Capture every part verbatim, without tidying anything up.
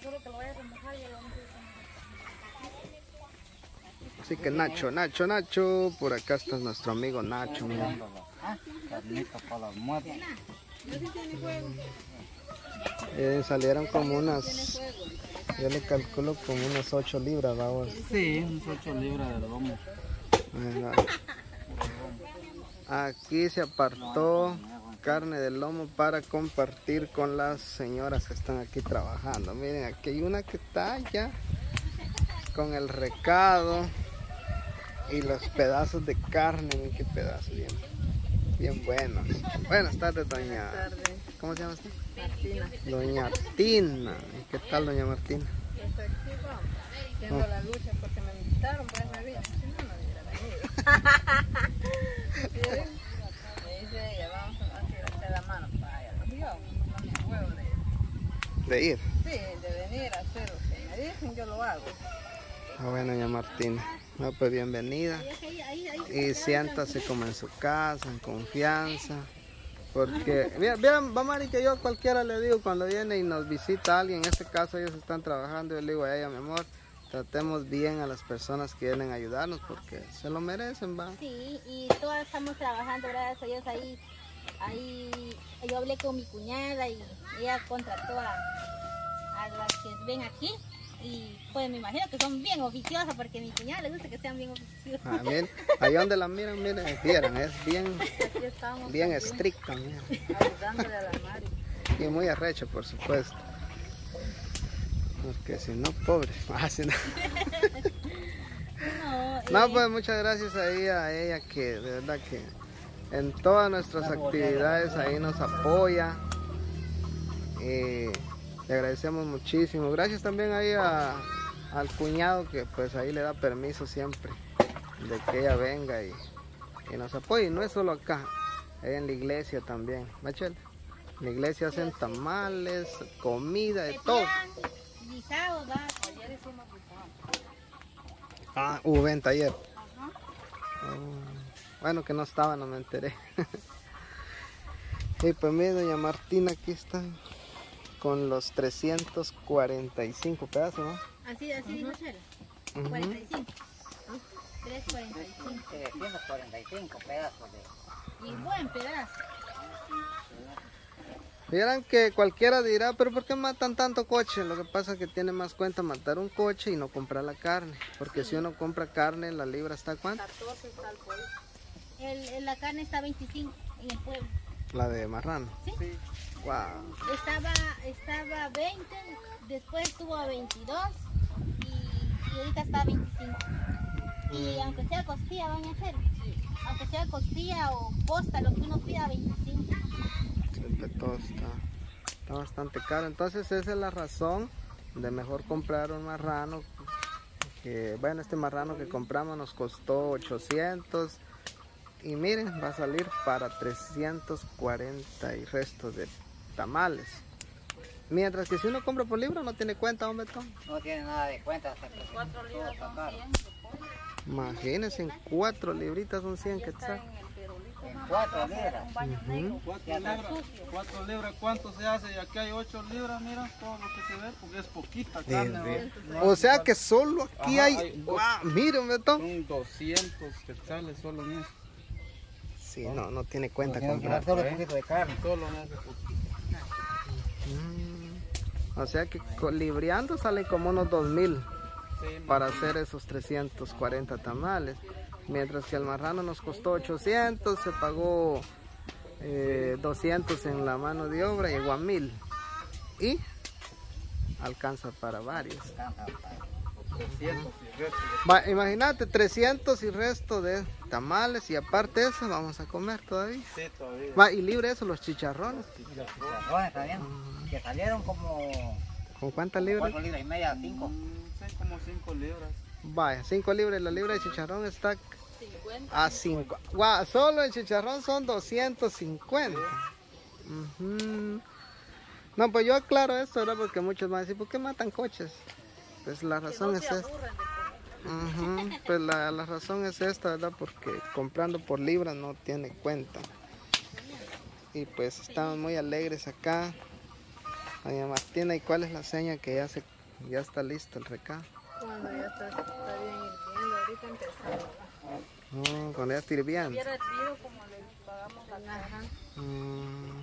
Solo que lo vaya a remojar y lo vamos a ir. Así que Nacho, Nacho, Nacho, por acá está nuestro amigo Nacho. Mira. Carnita para la almohada. Eh, salieron como unas, yo le calculo como unas ocho libras, vamos. Sí, unas ocho libras de lomo. Bueno, aquí se apartó carne de lomo para compartir con las señoras que están aquí trabajando. Miren, aquí hay una que está ya con el recado y los pedazos de carne. Miren qué pedazos, bien, bien buenos. Buenas tardes, doña. Buenas tardes. ¿Cómo se llama usted? Martina. Doña Tina. ¿Y qué tal, doña Martina? Pues aquí vamos, haciendo Oh. la lucha porque me invitaron, pues me vine. Si no, no hubiera venido. ¿Sí? Me dice ella, vamos a hacer la mano para allá. Yo no me huevo de De ir. Sí, de venir a hacer lo que me dicen, yo lo hago. Ah, bueno, doña Martina. No, pues bienvenida. Y siéntase como en su casa, en confianza. Porque, mira, vean, vamos a ver que yo a cualquiera le digo cuando viene y nos visita alguien, en este caso ellos están trabajando, yo le digo a ella, mi amor, tratemos bien a las personas que vienen a ayudarnos porque se lo merecen, va. Sí, y todas estamos trabajando, gracias a Dios, ahí, ahí yo hablé con mi cuñada y ella contrató a, a las que ven aquí. Y pues me imagino que son bien oficiosas porque a mi cuñada le gusta que sean bien oficiosas. Ah, miren, ahí donde la miran, miren, vieran, es bien, Aquí estamos bien también, estricta, miren. ayudándole a la Mari. Y muy arrecho, por supuesto. Porque si no, pobre. Ah, si no. No, No, eh, pues muchas gracias ahí a ella que de verdad que en todas nuestras actividades ahí nos apoya. Y le agradecemos muchísimo. Gracias también ahí a, al cuñado que pues ahí le da permiso siempre de que ella venga y, y nos apoye. Y no es solo acá, ahí en la iglesia también. Machel, en la iglesia hacen tamales, comida, de todo. pepián, guisado, va. Ayer hicimos guisado. Ah, hubo venta ayer. Ajá. Oh, bueno, que no estaba, no me enteré. Y pues miren, doña Martina aquí está con los trescientos cuarenta y cinco pedazos, ¿no? Así, así dijo Chela. Ujú. cuarenta y cinco. trescientos cuarenta y cinco. trescientos cuarenta y cinco pedazos de... Y buen pedazo. Vieran que cualquiera dirá, pero ¿por qué matan tanto coche? Lo que pasa es que tiene más cuenta matar un coche y no comprar la carne. Porque si uno compra carne, la libra está ¿cuánto? catorce está el pollo. El, el- la carne está veinticinco en el pueblo. La de marrano. ¿Sí? Wow. Estaba, estaba veinte, después estuvo a veintidós y, y ahorita está a veinticinco. Y aunque sea costilla, van a hacer. Aunque sea costilla o posta, lo que uno pida, veinticinco. Siempre todo está, está bastante caro. Entonces esa es la razón de mejor comprar un marrano. Que, bueno, este marrano que compramos nos costó ochocientos. Y miren, va a salir para trescientos cuarenta y restos de tamales. Mientras que si uno compra por libra no tiene cuenta, hombre, Tom. No tiene nada de cuenta hasta que Cuatro libras son cien. Imagínense, en cuatro libritas son cien Está quetzales. en el perolito. en ¿no? cuatro libras. Un baño negro. Cuatro Ya está libras, cuatro libras, ¿cuánto se hace? Y aquí hay ocho libras, mira, todo lo que se ve, porque es poquita carne. ve. ¿no? O sea que solo aquí Ajá, hay... hay dos. ¡Guau! Miren, hombre, Tom. Son doscientos quetzales solo en eso. Sí, no, no tiene cuenta Tiene que comprar. dar solo un poquito de carne. Solo en ese poquito. Mm, O sea que co- libriando salen como unos dos mil Sí, para hacer esos trescientos cuarenta tamales. Mientras que el marrano nos costó ochocientos, se pagó eh, doscientos en la mano de obra, llegó a mil. Y alcanza para varios. trescientos y el resto de- Va, imagínate, trescientos y resto de tamales y aparte de eso vamos a comer todavía. Sí, todavía. Va, y libre eso, los chicharrones. Y los chicharrones también, que salieron como ¿Con cuántas libras? cuatro libras y media, cinco. Mm, Sí, como cinco libras. Vaya, cinco libras, la libra de chicharrón está cincuenta. a cinco. Guau, solo el chicharrón son doscientos cincuenta. Ujú. No, pues yo aclaro esto, ¿verdad? Porque muchos van a decir, ¿por qué matan coches? Pues la Que razón no es se esta. aburren de comer. Ujú, pues la, la razón es esta, ¿verdad? Porque comprando por libra no tiene cuenta. Y pues estamos muy alegres acá Doña Martina, ¿y cuál es la seña que ya se ya está listo el recado? Cuando ya está, está bien hirviendo, ahorita empezamos. Oh, cuando ya está hirviendo. Hubiera hervido como le pagamos la caja. Mm.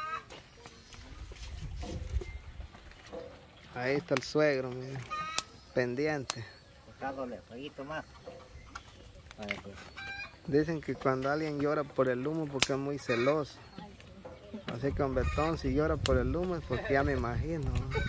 Ahí está el suegro, mire, pendiente. Buscándole fueguito más. Para que Dicen que cuando alguien llora por el humo porque es muy celoso. Así que don Betón, si llora por el humo es porque ya me imagino.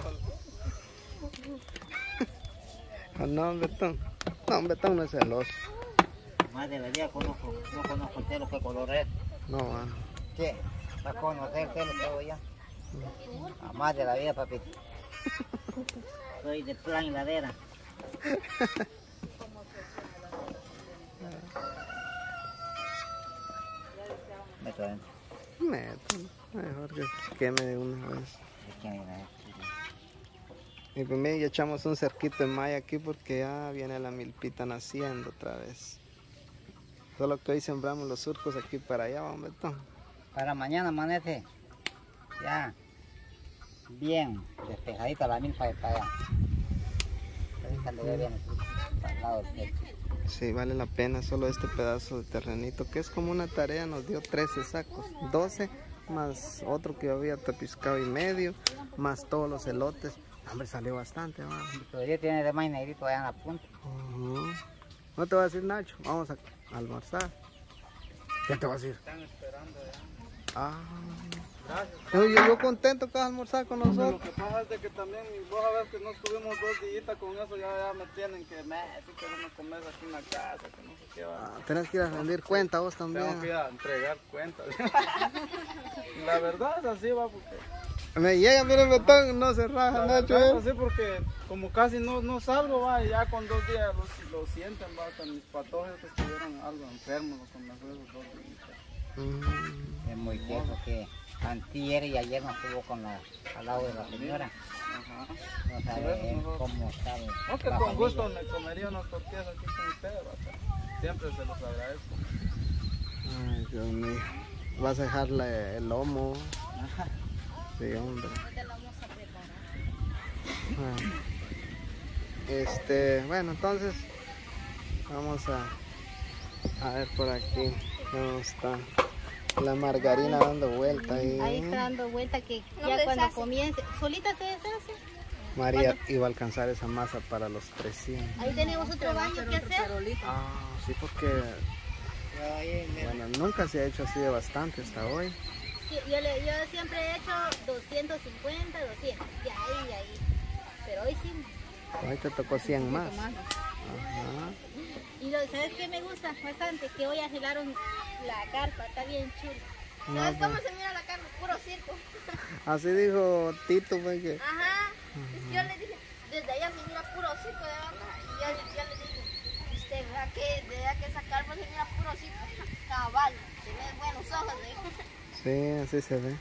¿O no, don Betón? No, don Betón no es celoso. más de la vida conozco, no conozco el pelo qué color es. No, mano. ¿Qué? ¿Vas a conocer el pelo todo ya? A más de la vida, papito. Soy de plan y ladera. Meto adentro. Meto, mejor que queme de una vez. ¿De quién viene? Y primero ya echamos un cerquito de malla aquí porque ya viene la milpita naciendo otra vez. Solo que hoy sembramos los surcos aquí para allá, vamos, Betón. Para mañana amanece ya bien despejadita la milpa de para allá. Ahorita le ve bien aquí, para el lado del techo. Sí, vale la pena solo este pedazo de terrenito, que es como una tarea, nos dio trece sacos, doce más otro que había tapiscado y medio, más todos los elotes. Hombre, salió bastante, ¿no? Todavía tiene de más negrito allá en la punta. Uh-huh. No te voy a decir, Nacho, vamos a almorzar. ¿Qué te va a decir? Están esperando ya. Ah. Gracias. Yo, yo, yo contento que vas a almorzar con Lo nosotros. que pasa es de que también, vos a ver que no estuvimos dos días con eso, ya, ya me tienen que, me, si que no me comes aquí en la casa, que no sé qué va. Ah, tenés que ir a rendir cuenta vos Tengo que también. ir a entregar cuentas. La verdad es así, va, porque... Me llega, mira el botón, no se raja, La Nacho. verdad ¿eh? es así porque como casi no, no salgo, va, y ya con dos días lo, lo sienten, va, con mis patojos que estuvieron algo enfermos con las esos dos días. Mm. Es muy viejo que antier y ayer no estuvo con la, al lado de la señora. Ajá. No sabe él cómo está. No, que la con familia. gusto me comería unas tortillas aquí con ustedes, va, pero siempre se los agradezco. Ay, Dios mío. Vas a dejarle el lomo. Sí, hombre. Ahorita lo vamos a preparar. Ah. Este, bueno, entonces vamos a, a ver por aquí cómo está la margarina dando vuelta ahí. Ahí está dando vuelta que ya cuando comience, solita se deshace. María iba a alcanzar esa masa para los trescientos. Ahí tenemos otro baño que hacer. Ah, sí, porque bueno, nunca se ha hecho así de bastante hasta hoy. Sí, yo, le, yo siempre he hecho doscientos cincuenta, doscientos, de ahí, de ahí. Pero hoy sí. Hoy te tocó cien más. Ajá. Y lo, ¿sabes qué me gusta bastante? Que hoy arreglaron la carpa, está bien chula. No, ¿Sabes cómo pues, se mira la carpa? Puro circo. así dijo Tito, pues, que Ajá. Es que yo le dije, desde allá se mira puro circo de verdad. Y yo, yo le dije, usted vea que, vea que esa carpa se mira puro circo. Cabal, tiene buenos ojos, le digo. sí, así se ve.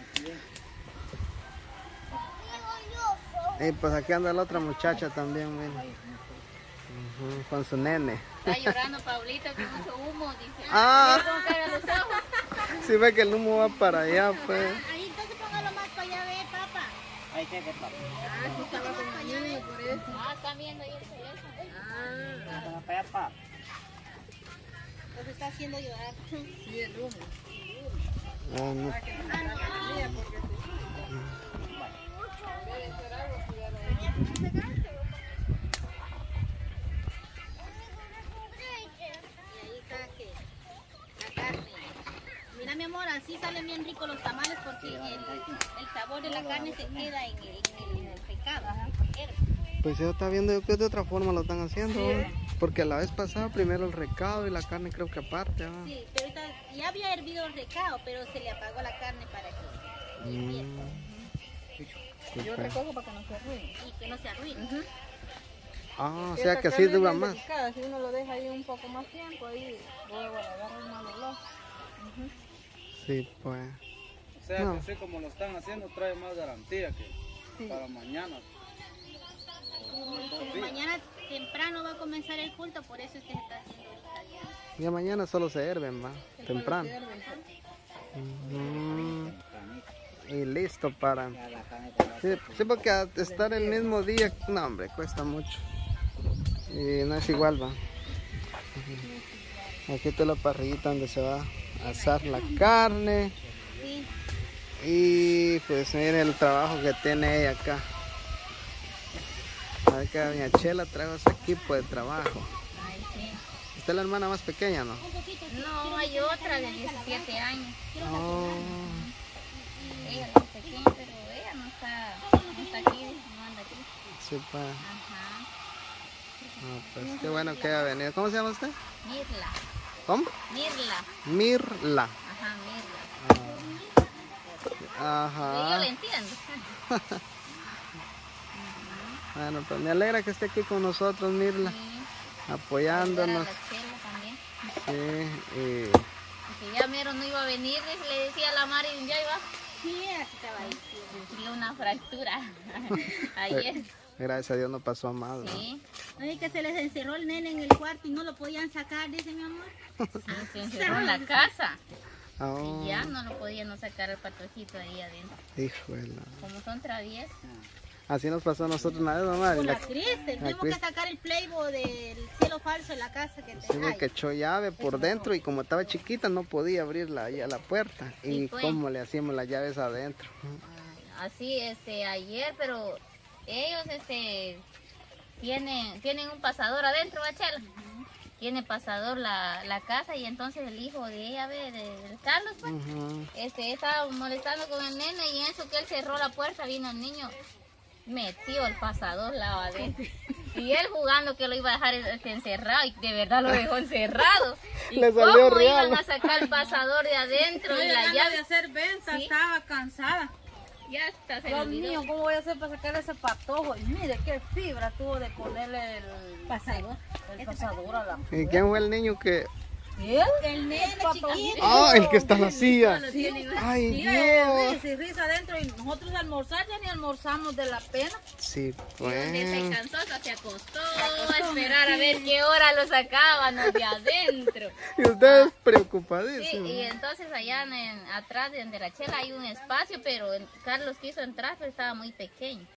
Y pues aquí anda la otra muchacha también, mira. Ujú, con su nene. Está llorando Paulita que mucho humo, dice. Ah. Mira cómo caen los ojos. Si ve que el humo va para allá, pues. Ahí entonces póngalo más para allá, ve, papá. Ahí se ve, papá. Ah, sí estaba con el niño por eso. Ah, está viendo ahí el teléfono. Ah, Vamos para allá, papá. Los está haciendo llorar. sí, el humo. Ah, no. Para que no se haga fría, porque si... En vez de hacer agua, cuidado ahí. Y ahí está que la carne. Mira, mi amor, así salen bien ricos los tamales porque el, el sabor de la carne se queda en el, en el recado. Pues yo está viendo que de otra forma lo están haciendo, ¿eh? Porque la vez pasada primero el recado y la carne creo que aparte. ¿Ah? Sí, pero ahorita ya había hervido el recado, pero se le apagó la carne para que hirviera Mm. Yo recojo para que no se arruine. y que no se arruine. Ah, o Esta sea que así carne es dura bien más. delicada, si uno lo deja ahí un poco más tiempo, ahí luego le agarra un mal olor. Sí, pues. O sea, No. que así como lo están haciendo, trae más garantía que Sí. para mañana. Como mañana temprano va a comenzar el culto, por eso es que se está haciendo ahorita ya. Ya mañana solo se herven, va. Temprano. Sirven, Mm. y listo para... Ya la camioneta va a Sí, ser- sí, porque a- estar el mismo día, no hombre, cuesta mucho. Y no es igual, va. Aquí está la parrillita donde se va a asar la carne. Sí. Y pues miren el trabajo que tiene ella acá. Acá doña Chela trae ese equipo de trabajo. Ay, sí. Usted es la hermana más pequeña, ¿no? No, hay otra de diecisiete años. Oh, Ella es pequeña, pero ella no está, no está aquí, no anda aquí. sí, pa. Ajá. Ah, pues qué bueno que haya venido. ¿Cómo se llama usted? Mirla. ¿Cómo? Mirla. Mirla. Ajá, Mirla. Y yo Ajá. le entiendo. Bueno, pues me alegra que esté aquí con nosotros, Mirla, Sí. apoyándonos. Ayudar a la Chela también. Sí, y Porque ya mero no iba a venir, le decía a la Mari, ya iba. Sí, así estaba ahí. Sufrió una fractura ayer. gracias a Dios no pasó a más, ¿no? Sí. Oye, que se les encerró el nene en el cuarto y no lo podían sacar, dice mi amor. Sí, se encerró en la casa. Oh, Y ya no lo podían sacar el patojito ahí adentro. híjole. Como son traviesos. Así nos pasó a nosotros una vez, mamá. Con La- la Cristel, tenemos Cris- que sacar el playboy del cielo falso en la casa que Sí, te porque echó llave por dentro y como estaba chiquita no podía abrir la, ya la puerta. Y Sí, pues. cómo le hacíamos las llaves adentro. Así, este, ayer, pero ellos, este, tienen, tienen un pasador adentro, Bachela. Tiene pasador la, la casa y entonces el hijo de ella, ve, de, de Carlos, pues, Ujú. este, estaba molestando con el nene y en eso que él cerró la puerta, vino el niño, metió el pasador la adentro. Y él jugando que lo iba a dejar este, encerrado y de verdad lo dejó encerrado. ¿Y Le salió cómo real. iban a sacar el pasador de adentro y la de llave? hacer venta, Sí. estaba cansada. Ya está, se le Dios olvidó. mío, ¿cómo voy a hacer para sacar ese patojo? Y mire qué fibra tuvo de ponerle el pasador, el pasador a la... ¿Y quién fue el niño que...? ¿Él? El nene chiquito. ¡Ah, el que está en la silla! Sí, ¡Ay, sí, Dios! risa y risa adentro y nosotros almorzar ya ni almorzamos de la pena. Sí, Donde se pues. cansó, hasta se acostó a esperar a ver qué hora lo sacábamos de adentro. Y ustedes Sí, preocupadísimos. y entonces allá en, atrás de donde la Chela hay un espacio, pero el- Carlos quiso entrar, pero estaba muy pequeño.